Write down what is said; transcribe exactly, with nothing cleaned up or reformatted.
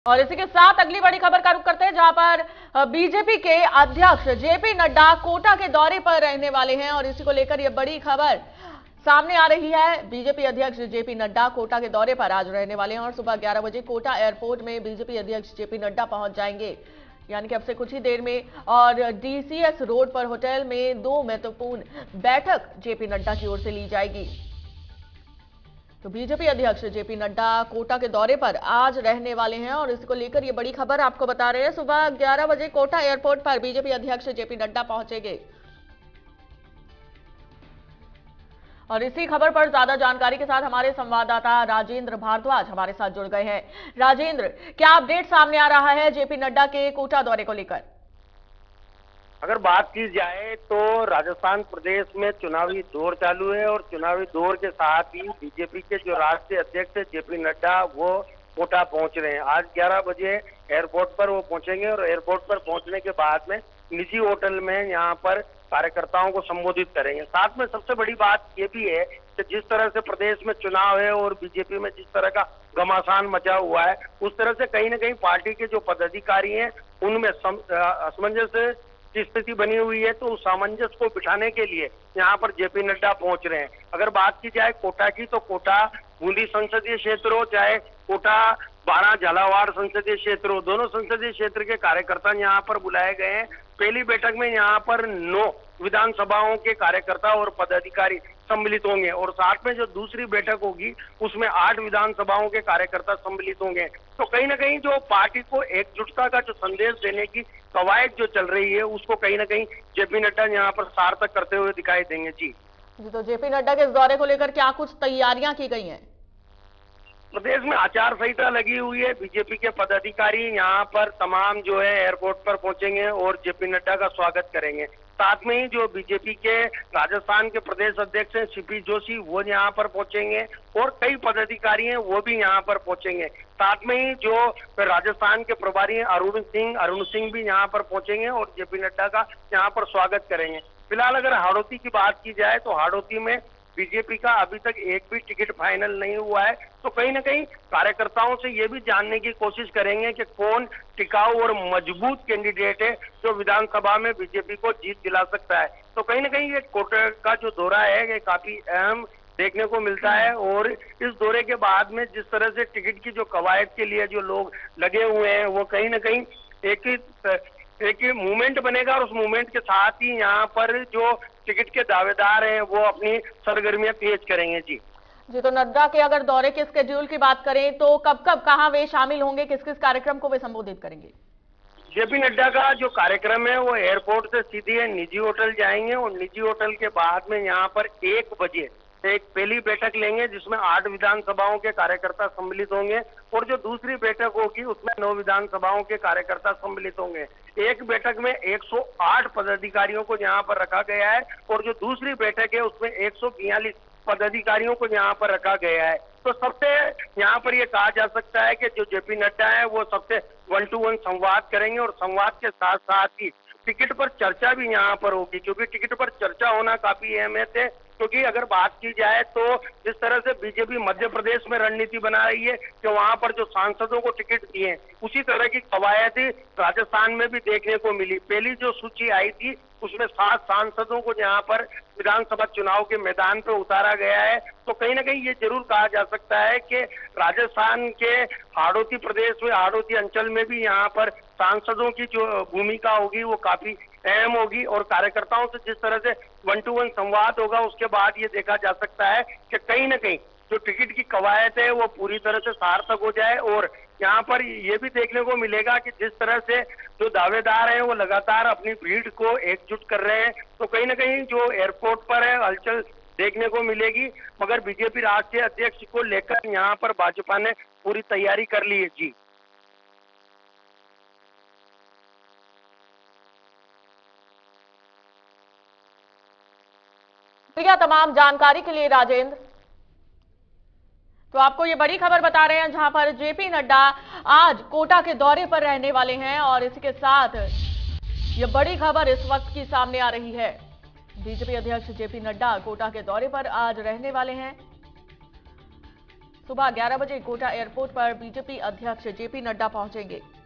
और इसी के साथ अगली बड़ी खबर का रुख करते हैं, जहां पर बीजेपी के अध्यक्ष जेपी नड्डा कोटा के दौरे पर रहने वाले हैं और इसी को लेकर यह बड़ी खबर सामने आ रही है। बीजेपी अध्यक्ष जेपी नड्डा कोटा के दौरे पर आज रहने वाले हैं और सुबह ग्यारह बजे कोटा एयरपोर्ट में बीजेपी अध्यक्ष जेपी नड्डा पहुंच जाएंगे, यानी कि अब से कुछ ही देर में। और डीसीएस रोड पर होटल में दो महत्वपूर्ण बैठक जेपी नड्डा की ओर से ली जाएगी। तो बीजेपी अध्यक्ष जेपी नड्डा कोटा के दौरे पर आज रहने वाले हैं और इसको लेकर ये बड़ी खबर आपको बता रहे हैं। सुबह ग्यारह बजे कोटा एयरपोर्ट पर बीजेपी अध्यक्ष जेपी नड्डा पहुंचेंगे और इसी खबर पर ज्यादा जानकारी के साथ हमारे संवाददाता राजेंद्र भारद्वाज हमारे साथ जुड़ गए हैं। राजेंद्र, क्या अपडेट सामने आ रहा है जेपी नड्डा के कोटा दौरे को लेकर? अगर बात की जाए तो राजस्थान प्रदेश में चुनावी दौर चालू है और चुनावी दौर के साथ ही बीजेपी के जो राष्ट्रीय अध्यक्ष जेपी नड्डा वो कोटा पहुंच रहे हैं। आज ग्यारह बजे एयरपोर्ट पर वो पहुंचेंगे और एयरपोर्ट पर पहुंचने के बाद में निजी होटल में यहाँ पर कार्यकर्ताओं को संबोधित करेंगे। साथ में सबसे बड़ी बात ये भी है कि जिस तरह से प्रदेश में चुनाव है और बीजेपी में जिस तरह का घमासान मचा हुआ है, उस तरह से कहीं ना कहीं पार्टी के जो पदाधिकारी हैं उनमें असमंजस की स्थिति बनी हुई है। तो उस सामंजस्य को बिठाने के लिए यहाँ पर जेपी नड्डा पहुंच रहे हैं। अगर बात की जाए कोटा की, तो कोटा बूंदी संसदीय क्षेत्र हो चाहे कोटा बारह झालावाड़ संसदीय क्षेत्र हो, दोनों संसदीय क्षेत्र के कार्यकर्ता यहाँ पर बुलाए गए हैं। पहली बैठक में यहाँ पर नौ विधानसभाओं के कार्यकर्ता और पदाधिकारी सम्मिलित होंगे और साथ में जो दूसरी बैठक होगी उसमें आठ विधानसभाओं के कार्यकर्ता सम्मिलित होंगे। तो कहीं ना कहीं जो पार्टी को एकजुटता का जो संदेश देने की कवायद जो चल रही है उसको कहीं ना कहीं जेपी नड्डा यहाँ पर सार्थक करते हुए दिखाई देंगे। जी जी तो जेपी नड्डा के इस दौरे को लेकर क्या कुछ तैयारियां की गई हैं? प्रदेश में आचार संहिता लगी हुई है। बीजेपी के पदाधिकारी यहाँ पर तमाम जो है एयरपोर्ट पर पहुंचेंगे और जेपी नड्डा का स्वागत करेंगे। साथ में ही जो बीजेपी के राजस्थान के प्रदेश अध्यक्ष हैं सीपी जोशी, वो यहाँ पर पहुंचेंगे और कई पदाधिकारी हैं वो भी यहाँ पर पहुंचेंगे। साथ में ही जो राजस्थान के प्रभारी हैं अरुण सिंह अरुण सिंह भी यहाँ पर पहुंचेंगे और जेपी नड्डा का यहाँ पर स्वागत करेंगे। फिलहाल अगर हाड़ौती की बात की जाए तो हाड़ौती में बीजेपी का अभी तक एक भी टिकट फाइनल नहीं हुआ है। तो कहीं ना कहीं कार्यकर्ताओं से ये भी जानने की कोशिश करेंगे कि कौन टिकाऊ और मजबूत कैंडिडेट है जो विधानसभा में बीजेपी को जीत दिला सकता है। तो कहीं ना कहीं ये कोटा का जो दौरा है ये काफी अहम देखने को मिलता है और इस दौरे के बाद में जिस तरह से टिकट की जो कवायद के लिए जो लोग लगे हुए हैं वो कहीं ना कहीं एक ही एक मूवमेंट बनेगा और उस मूवमेंट के साथ ही यहाँ पर जो टिकट के दावेदार हैं वो अपनी सरगर्मियां तेज करेंगे। जी जी तो नड्डा के अगर दौरे के स्केड्यूल की बात करें तो कब कब कहां वे शामिल होंगे, किस किस कार्यक्रम को वे संबोधित करेंगे? जेपी नड्डा का जो कार्यक्रम है वो एयरपोर्ट से सीधे निजी होटल जाएंगे और निजी होटल के बाद में यहाँ पर एक बजे एक पहली बैठक लेंगे जिसमें आठ विधानसभाओं के कार्यकर्ता सम्मिलित होंगे और जो दूसरी बैठक होगी उसमें नौ विधानसभाओं के कार्यकर्ता सम्मिलित होंगे। एक बैठक में एक सौ आठ पदाधिकारियों को यहाँ पर रखा गया है और जो दूसरी बैठक है उसमें एक सौ बयालीस पदाधिकारियों को यहाँ पर रखा गया है। तो सबसे यहाँ पर ये कहा जा सकता है कि जो जेपी नड्डा है वो सबसे वन टू वन संवाद करेंगे और संवाद के साथ साथ ही टिकट पर चर्चा भी यहाँ पर होगी, क्योंकि टिकट पर चर्चा होना काफी अहमियत है। क्योंकि अगर बात की जाए तो जिस तरह से बीजेपी मध्य प्रदेश में रणनीति बना रही है कि वहां पर जो सांसदों को टिकट दिए उसी तरह की कवायद राजस्थान में भी देखने को मिली। पहली जो सूची आई थी उसमें सात सांसदों को यहाँ पर विधानसभा चुनाव के मैदान पर उतारा गया है। तो कहीं ना कहीं ये जरूर कहा जा सकता है कि राजस्थान के हाड़ौती प्रदेश में हाड़ौती अंचल में भी यहाँ पर सांसदों की जो भूमिका होगी वो काफी अहम होगी और कार्यकर्ताओं से जिस तरह से वन टू वन संवाद होगा उसके बाद ये देखा जा सकता है कि कहीं ना कहीं जो टिकट की कवायद है वो पूरी तरह से सार्थक हो जाए। और यहाँ पर ये भी देखने को मिलेगा कि जिस तरह से जो दावेदार हैं वो लगातार अपनी भीड़ को एकजुट कर रहे हैं। तो कहीं ना कहीं जो एयरपोर्ट पर है हलचल देखने को मिलेगी, मगर बीजेपी राष्ट्रीय अध्यक्ष को लेकर यहाँ पर भाजपा ने पूरी तैयारी कर ली है। जी शुक्रिया तमाम जानकारी के लिए राजेंद्र। तो आपको ये बड़ी खबर बता रहे हैं जहां पर जेपी नड्डा आज कोटा के दौरे पर रहने वाले हैं और इसी के साथ ये बड़ी खबर इस वक्त की सामने आ रही है। बीजेपी अध्यक्ष जेपी नड्डा कोटा के दौरे पर आज रहने वाले हैं सुबह ग्यारह बजे कोटा एयरपोर्ट पर बीजेपी अध्यक्ष जेपी नड्डा पहुंचेंगे।